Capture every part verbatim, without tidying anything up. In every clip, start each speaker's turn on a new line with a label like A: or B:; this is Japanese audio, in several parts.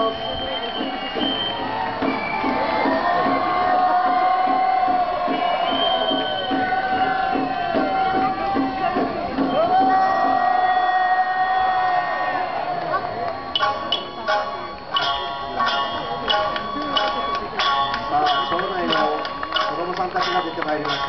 A: ます。さあ、町内の子供さんたちが出てまいりました。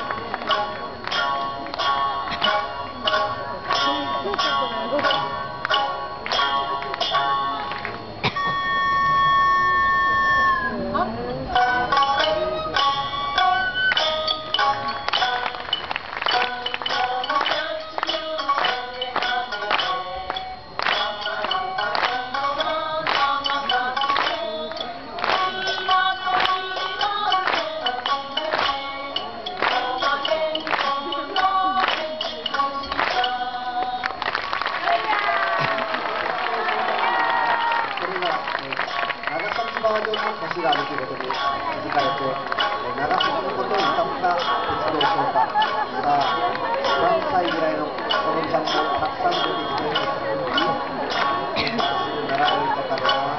A: バージョンの歌詞があるということに気づかれて、長崎のことを歌った鉄道唱歌、さあ、さんさいぐらいの子供さんがたくさん出てきて、すぐ並ぶり方が。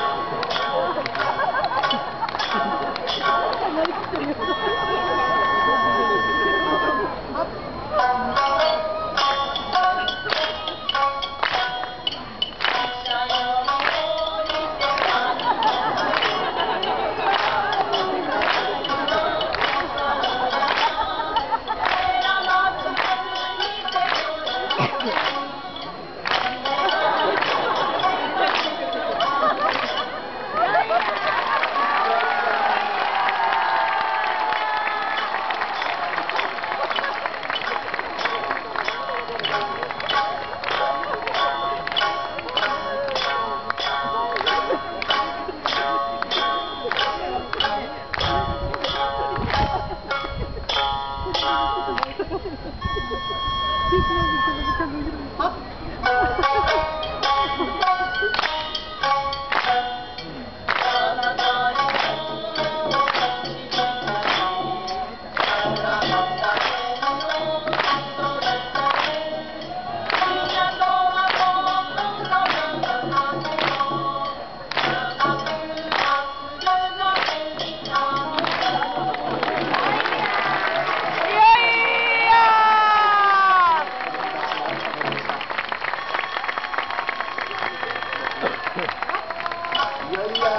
A: いやいやー、さ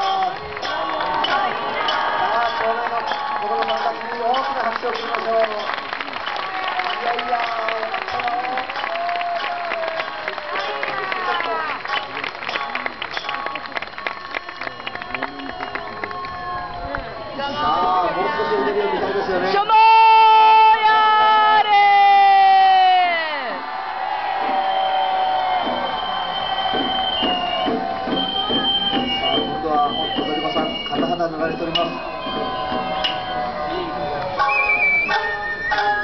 A: あ、正面の子供さんたちに大きな拍手を送りましょう。いやいやー、さあ、もう少し踊りを見たいですよね。塗られております。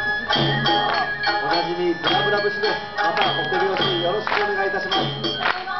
A: おなじみブラブラ節です。またお手拍子よろしくお願いいたします。